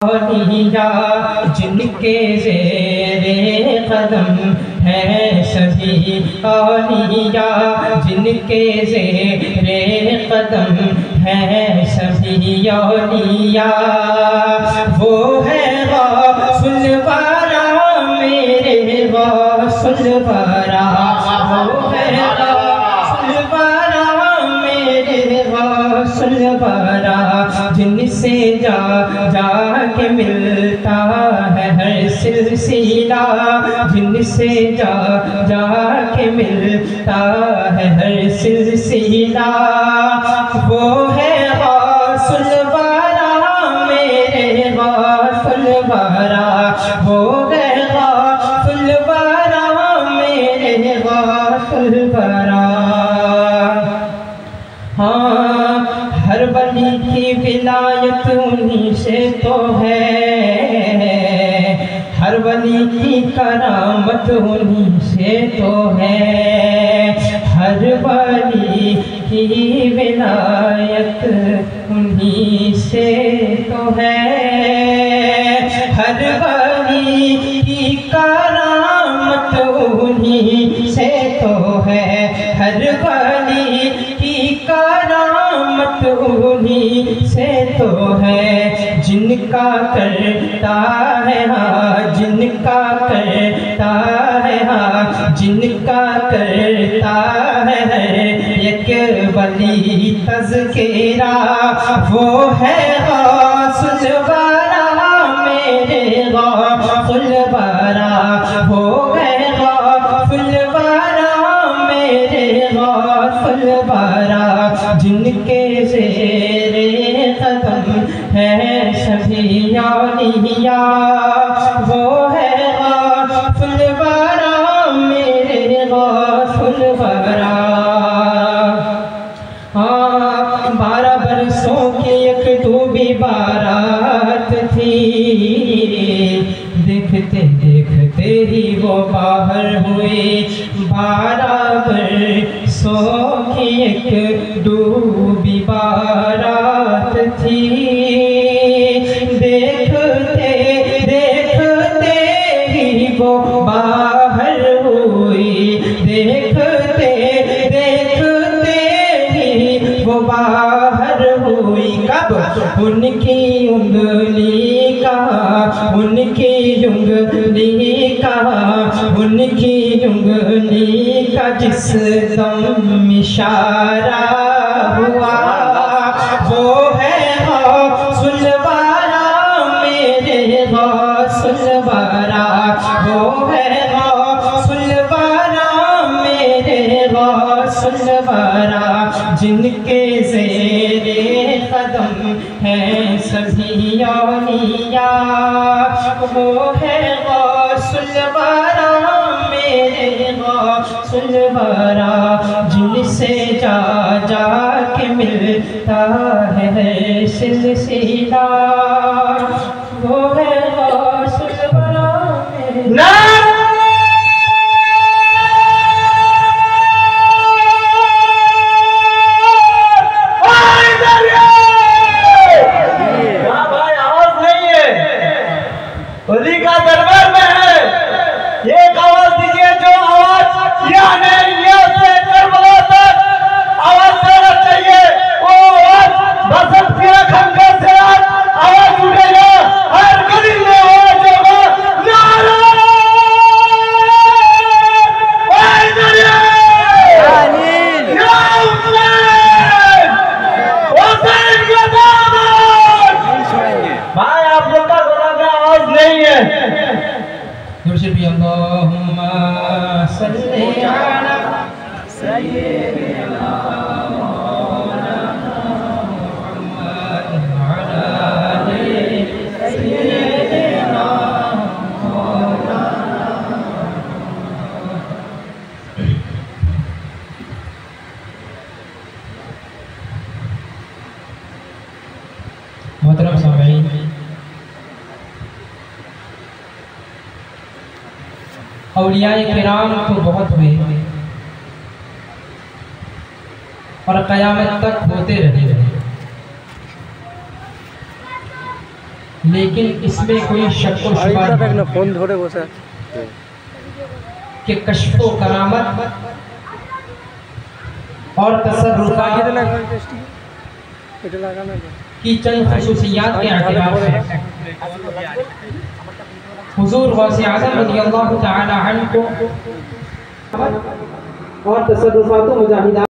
औलिया जिनके ज़ेरे कदम है सभी औलिया जिनके ज़ेरे कदम है सभी औलिया। वो है गौसुल वारा मेरे गौसुल वारा, वो है गौसुल वारा मेरे गौसुल वारा, जिनसे जा के मिलता है हर सिलसिला, जिनसे जा के मिलता है हर सिलसिला। वो है गौसुल वारा मेरे गौसुल वारा, वो है गौसुल वारा मेरे गौसुल वारा। हाँ, हर वली की विलायत उन्हीं से तो है, हर वली की करामत उन्हीं से तो है, हर वली की विलायत उन्हीं से तो है, हर वली की करामत उन्हीं से तो है, हर वली की करामत उन्हीं से तो है, जिनका करता है हाँ, जिनका करता है हाँ, जिनका करता है एक वली तज़किरा। वो है गौसुल वारा मेरे गौसुल वारा, वो है गौसुल वारा मेरे गौसुल वारा, जिनके ज़ेरे कदम है सभी औलिया। वो है गौसुल वारा मेरे गौसुल वारा। हाँ, 12 बरसों की एक डूबी बारात थी, देखते देखते ही वो बाहर हुए। 12 बरसों की एक डूबी बारात थी, देखते देखते ही वो बाहर हुई, देखते देखते ही वो बाहर हुई। कब? उनकी उंगली का, उनकी उंगली का, उनकी उंगली का जिस दम इशारा हुआ। वो है गौसुल वारा मेरे गौसुल वारा, वो है गौसुल वारा मेरे गौसुल वारा, जिनके ज़ेरे कदम है सभी औलिया। वो है गौसुल वारा मेरे गौसुल वारा, जिनसे जा के मिलता है सिलसिला। वो है गौसुल वारा मेरे का दरबार में है। एक आवाज दीजिए, जो आवाज यहाँ से करबला तक आवाज देना चाहिए, वो आवाज बसंत के खंडर से आवाज उठेगा, हर गली में आवाज होगा। नारा भाई, आप लोग का आवाज नहीं है। अल्लाहुम्मा सल्ली अला सय्यिदिना मुहम्मद वअला आलि सय्यिदिना मोहतरम सामीईन, औलियाए किराम तो बहुत हुए और क़यामत तक होते रहेंगे, लेकिन इसमें कोई शक व शुबा नहीं कि कश्फ व करामत और तसर्रुफ़ात की चंद ख़ुसूसियात के एतबार से हुज़ूर गौसे आज़म रज़ियल्लाहु तआला अन्हु को और तसर्रुफ़ात मुजाहिदा